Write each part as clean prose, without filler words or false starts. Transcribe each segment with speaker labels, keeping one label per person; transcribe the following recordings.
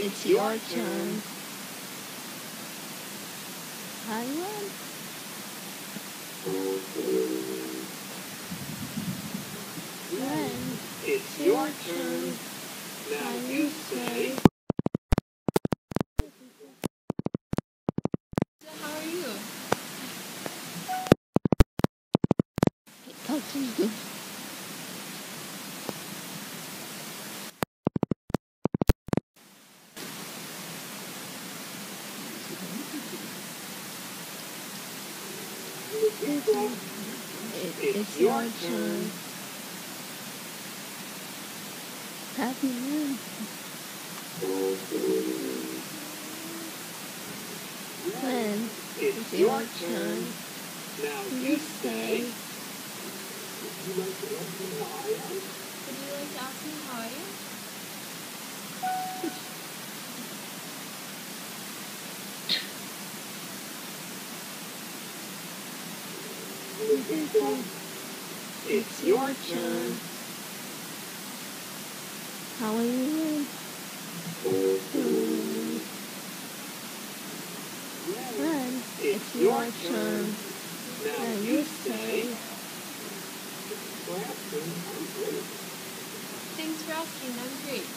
Speaker 1: it's your turn. Hi, Ren. Ren,
Speaker 2: it's your turn. Now you say.
Speaker 3: So how are you?
Speaker 1: Talk to me. It's your turn. Happy Ren. Ren,
Speaker 2: It's your turn. Now you say.
Speaker 3: Would you like to ask me how I am?
Speaker 2: It's your turn.
Speaker 1: How are you, Ren? Ren,
Speaker 2: It's your turn. Now you say.
Speaker 3: Thanks for asking. I'm great.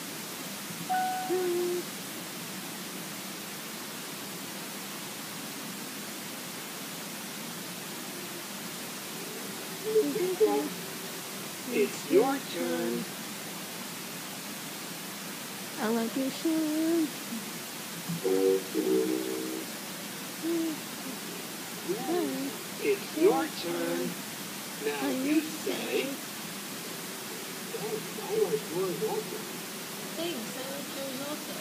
Speaker 2: It's your turn.
Speaker 1: I like your shoes. Ren,
Speaker 2: It's your turn. Now you say. I like yours also.
Speaker 3: Thanks. I like yours also.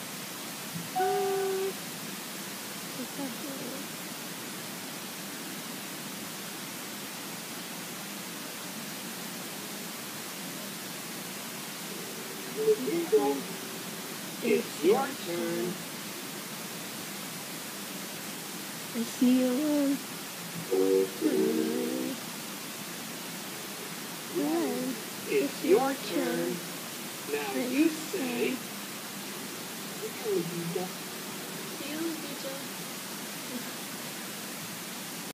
Speaker 2: It's your turn.
Speaker 1: I see you, Ren. Ren,
Speaker 2: It's your turn. Now you say.
Speaker 3: See you, Lupita.